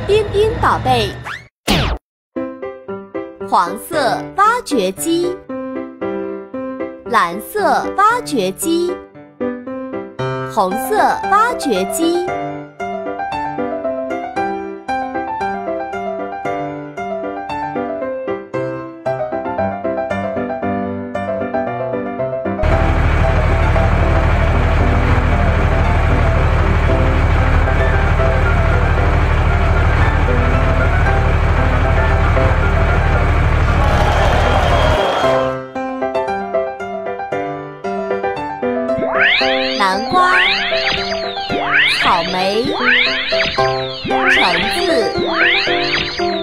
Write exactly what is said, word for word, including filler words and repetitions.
彬彬宝贝。黄色挖掘机，蓝色挖掘机，红色挖掘机。南瓜、草莓、橙子、